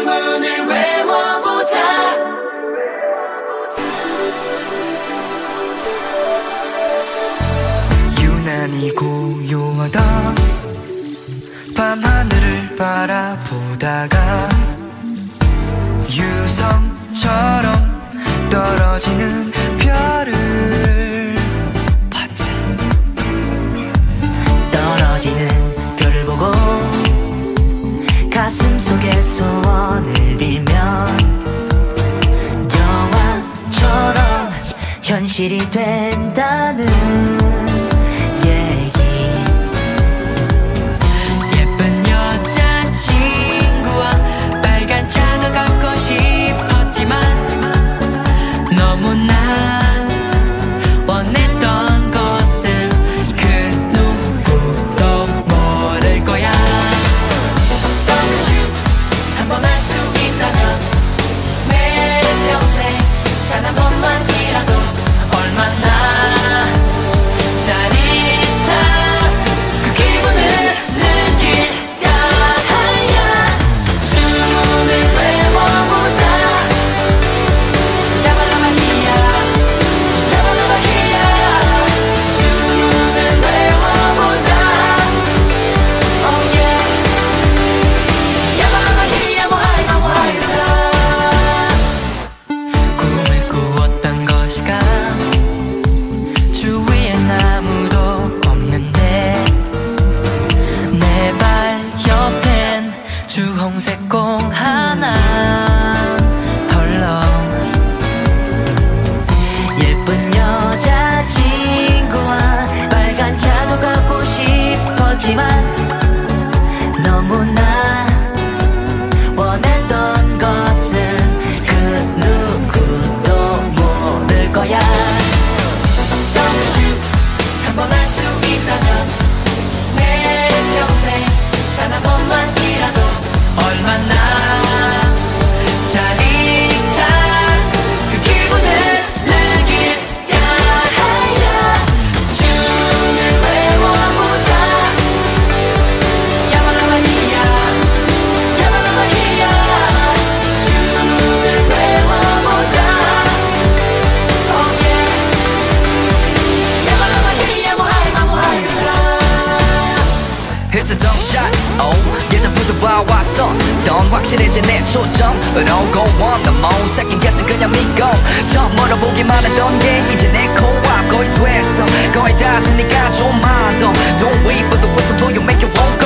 주문을 외워보자. 유난히 고요하던 밤하늘을 바라보다가 유성처럼 떨어지는 별을 봤지. 떨어지는 별을 보고 가슴 속에 소원을 빌면 영화처럼 현실이 된다는 얘기. 예쁜 여자친구와 빨간 차도 갖고 싶었지만 너무나 원했던 것은 그 누구도 모를 거야. 한 번 할 수 있다면 내 평생 단 한 번만이라도 얼마나 짜릿한 그 기분을 느낄까. 하야 주문을 외워보자. 야발라바히야 야발라바히야 주문을 외워보자. Oh yeah 야발라바히야 모하이마 모하이마. 꿈을 꾸었던 것이가 주위엔 아무도 없는데 내 발 옆엔 주홍색 공 하나 덜렁. 예쁜 여자친구와 빨간 차도 갖고 싶었지만 너무나 원했던 것은 그 누구도 모를 거야. 한 번 할 수 있다면 내 평생 단 한 번만이라도 얼마나 짜릿한 그 기분을 느낄까. 하야 주문을 외워보자. 야발라바히야 야발라바히야 주문을 외워보자. Oh yeah 야발라바히야 모하이마 모하이마. It's a dumb shot, oh 예전부터 봐왔어 넌 확실해진 내 초점으로 go on the most second guessing 그냥 믿고 처음으로 보기만 했던 게 이제 내 코앞 거의 됐어 거의 다 했으니까 좀만 더 Don't wait for the whistle blow you make your own call.